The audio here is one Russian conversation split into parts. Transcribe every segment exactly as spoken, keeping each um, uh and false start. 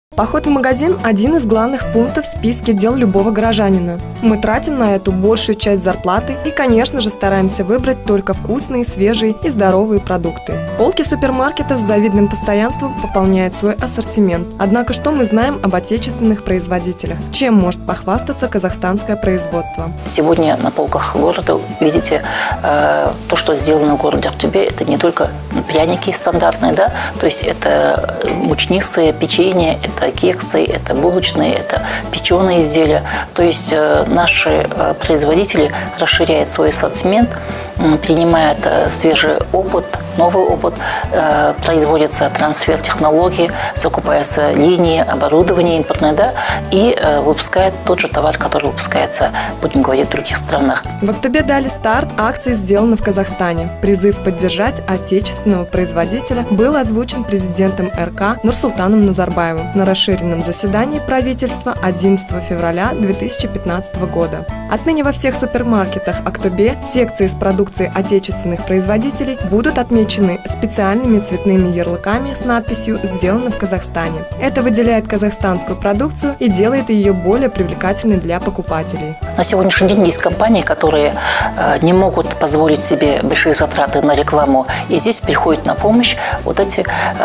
Поход в магазин – один из главных пунктов в списке дел любого горожанина. Мы тратим на эту большую часть зарплаты и, конечно же, стараемся выбрать только вкусные, свежие и здоровые продукты. Полки супермаркетов с завидным постоянством пополняют свой ассортимент. Однако что мы знаем об отечественных производителях? Чем может похвастаться казахстанское производство? Сегодня на полках города видите э, то, что сделано в городе Актюбе. Это не только пряники стандартные, да, то есть это мучнистые, печенье, это кексы, это булочные, это печеные изделия. То есть э, наши э, производители расширяют свой ассортимент, э, принимают э, свежий опыт, новый опыт, э, производится трансфер технологий, закупаются линии, оборудование импортное, да, и э, выпускают тот же товар, который выпускается, будем говорить, в других странах. В октябре дали старт акции «Сделано в Казахстане». Призыв поддержать отечественного производителя был озвучен президентом эр ка Нурсултаном Назарбаевым на расширенном заседании правительства одиннадцатого февраля две тысячи пятнадцатого года. Отныне во всех супермаркетах Актобе секции с продукцией отечественных производителей будут отмечены специальными цветными ярлыками с надписью «Сделано в Казахстане». Это выделяет казахстанскую продукцию и делает ее более привлекательной для покупателей. На сегодняшний день есть компании, которые э, не могут позволить себе большие затраты на рекламу, и здесь приходят на помощь вот эти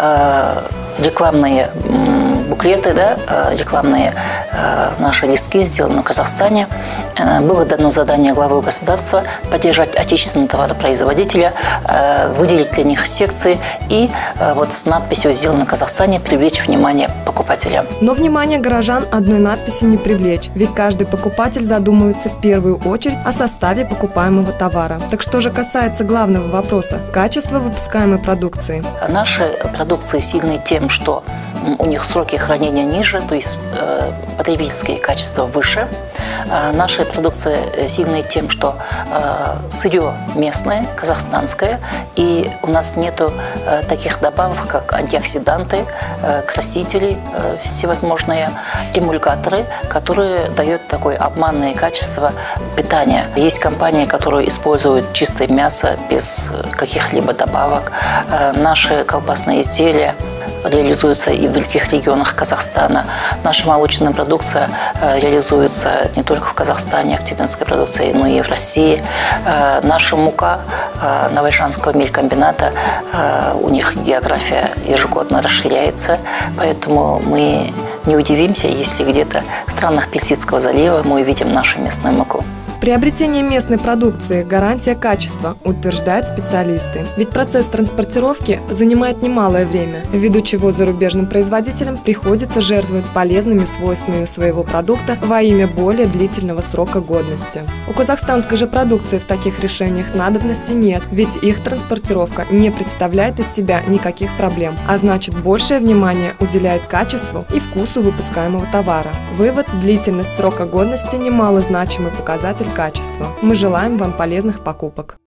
э, рекламные буклеты, да, рекламные наши листки «Сделано в Казахстане». Было дано задание главы государства поддержать отечественного товаропроизводителя, выделить для них секции и вот с надписью «Сделано в Казахстане» привлечь внимание покупателя. Но внимание горожан одной надписью не привлечь, ведь каждый покупатель задумывается в первую очередь о составе покупаемого товара. Так что же касается главного вопроса – качества выпускаемой продукции. Наши продукции сильны тем, что у них сроки хранения ниже, то есть э, потребительские качества выше. Э, наша продукция сильна тем, что э, сырье местное, казахстанское, и у нас нету э, таких добавок, как антиоксиданты, э, красители, э, всевозможные эмульгаторы, которые дают такое обманное качество питания. Есть компании, которые используют чистое мясо без каких-либо добавок. Э, наши колбасные изделия реализуется и в других регионах Казахстана. Наша молочная продукция э, реализуется не только в Казахстане, актюбинская продукция, но и в России. Э, наша мука э, Новоишанского мелькомбината, э, у них география ежегодно расширяется, поэтому мы не удивимся, если где-то в странах Персидского залива мы увидим нашу местную муку. Приобретение местной продукции – гарантия качества, утверждают специалисты. Ведь процесс транспортировки занимает немалое время, ввиду чего зарубежным производителям приходится жертвовать полезными свойствами своего продукта во имя более длительного срока годности. У казахстанской же продукции в таких решениях надобности нет, ведь их транспортировка не представляет из себя никаких проблем, а значит большее внимание уделяет качеству и вкусу выпускаемого товара. Вывод – длительность срока годности – немалозначимый показатель качества. Мы желаем вам полезных покупок.